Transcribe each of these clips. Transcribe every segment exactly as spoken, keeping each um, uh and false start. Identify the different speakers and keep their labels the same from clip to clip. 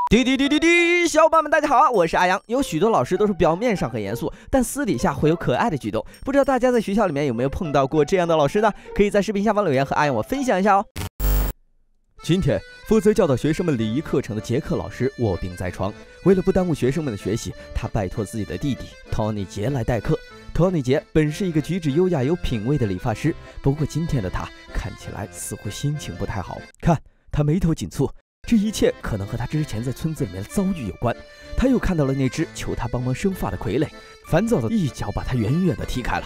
Speaker 1: 滴滴滴滴滴，小伙伴们大家好，我是阿阳。有许多老师都是表面上很严肃，但私底下会有可爱的举动。不知道大家在学校里面有没有碰到过这样的老师呢？可以在视频下方留言和阿阳我分享一下哦。今天负责教导学生们礼仪课程的杰克老师卧病在床，为了不耽误学生们的学习，他拜托自己的弟弟 Tony 杰来代课。Tony 杰本是一个举止优雅有品味的理发师，不过今天的他看起来似乎心情不太好。看他眉头紧蹙，这一切可能和他之前在村子里面的遭遇有关。他又看到了那只求他帮忙生发的傀儡，烦躁的一脚把他远远的踢开了。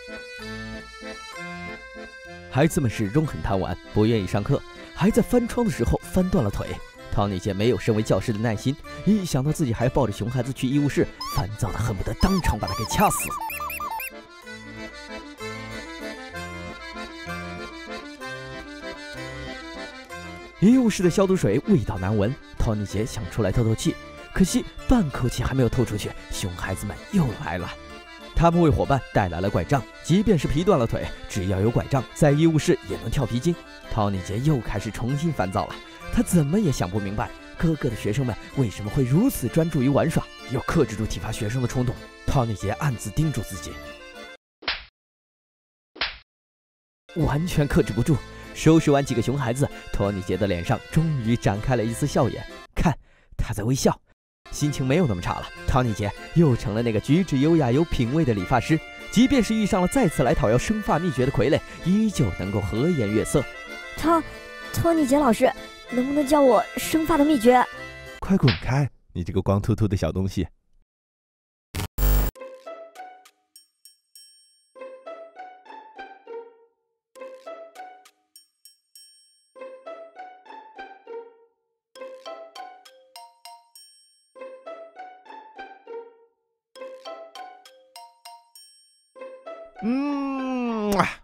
Speaker 1: 孩子们始终很贪玩，不愿意上课，还在翻窗的时候翻断了腿。Tony 杰没有身为教师的耐心，一想到自己还抱着熊孩子去医务室，烦躁的恨不得当场把他给掐死。医务室的消毒水味道难闻，Tony 杰想出来透透气，可惜半口气还没有透出去，熊孩子们又来了。他们为伙伴带来了拐杖，即便是皮断了腿，只要有拐杖，在医务室也能跳皮筋。Tony 杰又开始重新烦躁了，他怎么也想不明白，哥哥的学生们为什么会如此专注于玩耍，要克制住体罚学生的冲动。Tony 杰暗自叮嘱自己，完全克制不住。收拾完几个熊孩子，托尼杰的脸上终于展开了一丝笑颜，看他在微笑，心情没有那么差了。托尼杰又成了那个举止优雅有品味的理发师，即便是遇上了再次来讨要生发秘诀的傀儡，依旧能够和颜悦色。
Speaker 2: 托托尼杰老师，能不能教我生发的秘诀？
Speaker 3: 快滚开，你这个光秃秃的小东西！嗯。